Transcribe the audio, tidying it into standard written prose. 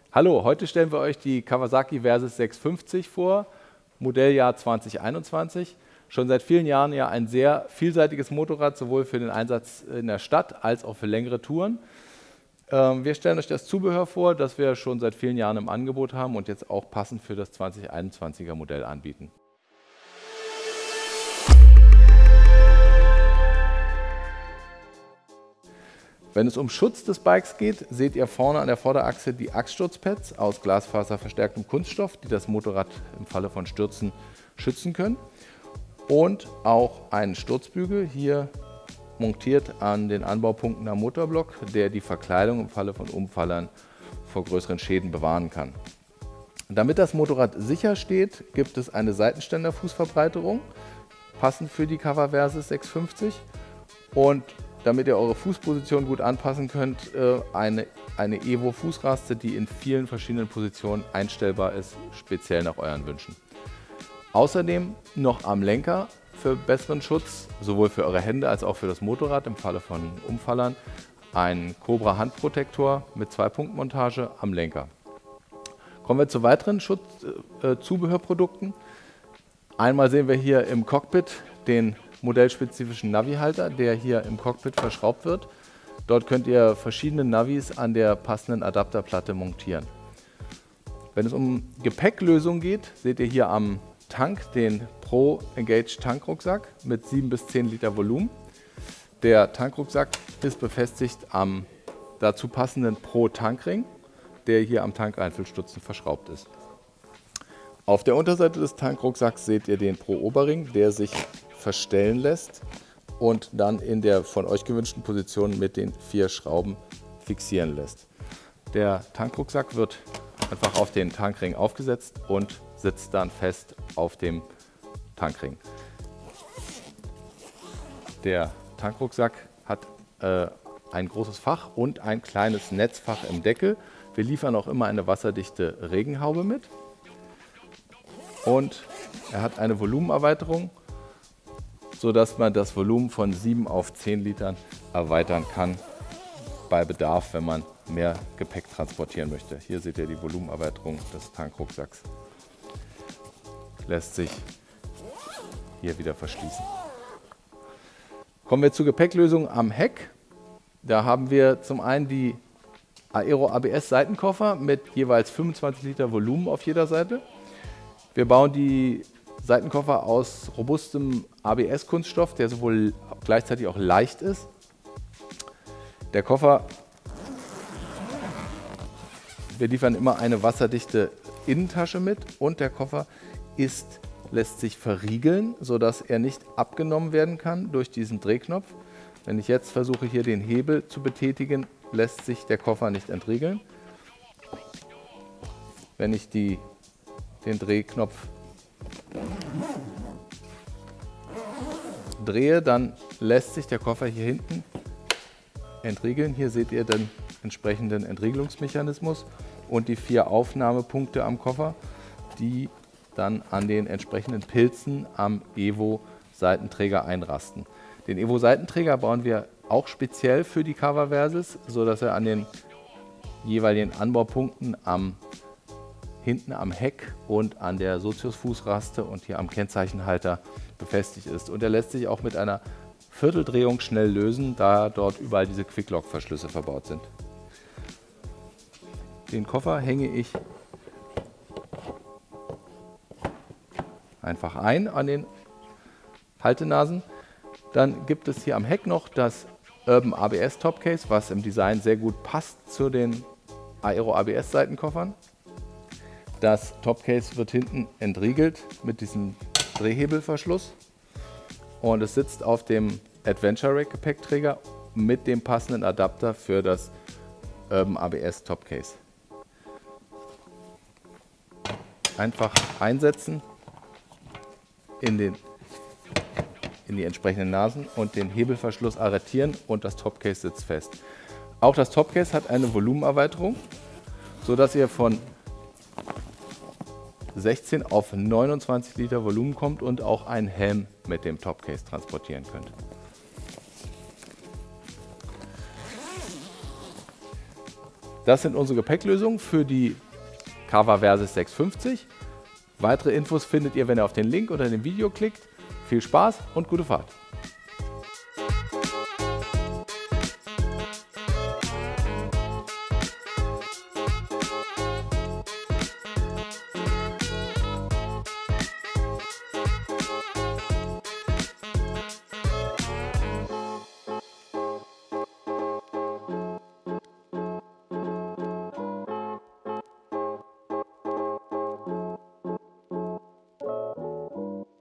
Hallo, heute stellen wir euch die Kawasaki Versys 650 vor, Modelljahr 2021. Schon seit vielen Jahren ja ein sehr vielseitiges Motorrad, sowohl für den Einsatz in der Stadt als auch für längere Touren. Wir stellen euch das Zubehör vor, das wir schon seit vielen Jahren im Angebot haben und jetzt auch passend für das 2021er Modell anbieten. Wenn es um Schutz des Bikes geht, seht ihr vorne an der Vorderachse die Achssturzpads aus glasfaserverstärktem Kunststoff, die das Motorrad im Falle von Stürzen schützen können. Und auch einen Sturzbügel, hier montiert an den Anbaupunkten am Motorblock, der die Verkleidung im Falle von Umfallern vor größeren Schäden bewahren kann. Damit das Motorrad sicher steht, gibt es eine Seitenständerfußverbreiterung, passend für die Versys 650. Und damit ihr eure Fußposition gut anpassen könnt, eine Evo Fußraste, die in vielen verschiedenen Positionen einstellbar ist, speziell nach euren Wünschen. Außerdem noch am Lenker für besseren Schutz, sowohl für eure Hände als auch für das Motorrad im Falle von Umfallern, ein Cobra Handprotektor mit 2-Punkt-Montage am Lenker. Kommen wir zu weiteren Zubehörprodukten. Einmal sehen wir hier im Cockpit den modellspezifischen Navi-Halter, der hier im Cockpit verschraubt wird. Dort könnt ihr verschiedene Navis an der passenden Adapterplatte montieren. Wenn es um Gepäcklösung geht, seht ihr hier am Tank den Pro Engage Tankrucksack mit 7 bis 10 Liter Volumen. Der Tankrucksack ist befestigt am dazu passenden Pro Tankring, der hier am Tankeinfüllstutzen verschraubt ist. Auf der Unterseite des Tankrucksacks seht ihr den Pro Oberring, der sich verstellen lässt und dann in der von euch gewünschten Position mit den 4 Schrauben fixieren lässt. Der Tankrucksack wird einfach auf den Tankring aufgesetzt und sitzt dann fest auf dem Tankring. Der Tankrucksack hat ein großes Fach und ein kleines Netzfach im Deckel. Wir liefern auch immer eine wasserdichte Regenhaube mit. Und er hat eine Volumenerweiterung, sodass man das Volumen von 7 auf 10 Litern erweitern kann bei Bedarf, wenn man mehr Gepäck transportieren möchte. Hier seht ihr die Volumenerweiterung des Tankrucksacks. Lässt sich hier wieder verschließen. Kommen wir zur Gepäcklösung am Heck. Da haben wir zum einen die Aero ABS Seitenkoffer mit jeweils 25 Liter Volumen auf jeder Seite. Wir bauen die Seitenkoffer aus robustem ABS-Kunststoff, der sowohl gleichzeitig auch leicht ist. Der Koffer, wir liefern immer eine wasserdichte Innentasche mit und der Koffer lässt sich verriegeln, sodass er nicht abgenommen werden kann durch diesen Drehknopf. Wenn ich jetzt versuche, hier den Hebel zu betätigen, lässt sich der Koffer nicht entriegeln. Wenn ich den Drehknopf drehe, dann lässt sich der Koffer hier hinten entriegeln. Hier seht ihr den entsprechenden Entriegelungsmechanismus und die 4 Aufnahmepunkte am Koffer, die dann an den entsprechenden Pilzen am Evo Seitenträger einrasten. Den Evo Seitenträger bauen wir auch speziell für die Versys, sodass er an den jeweiligen Anbaupunkten hinten am Heck und an der Sozius-Fußraste und hier am Kennzeichenhalter befestigt ist. Und er lässt sich auch mit einer Vierteldrehung schnell lösen, da dort überall diese Quick-Lock-Verschlüsse verbaut sind. Den Koffer hänge ich einfach ein an den Haltenasen. Dann gibt es hier am Heck noch das Urban ABS Topcase, was im Design sehr gut passt zu den Aero ABS Seitenkoffern. Das Topcase wird hinten entriegelt mit diesem Drehhebelverschluss und es sitzt auf dem Adventure Rack Gepäckträger mit dem passenden Adapter für das Urban ABS Topcase. Einfach einsetzen in die entsprechenden Nasen und den Hebelverschluss arretieren und das Topcase sitzt fest. Auch das Topcase hat eine Volumenerweiterung, sodass ihr von 16 auf 29 Liter Volumen kommt und auch einen Helm mit dem Topcase transportieren könnt. Das sind unsere Gepäcklösungen für die Carver Versys 650. Weitere Infos findet ihr, wenn ihr auf den Link unter dem Video klickt. Viel Spaß und gute Fahrt!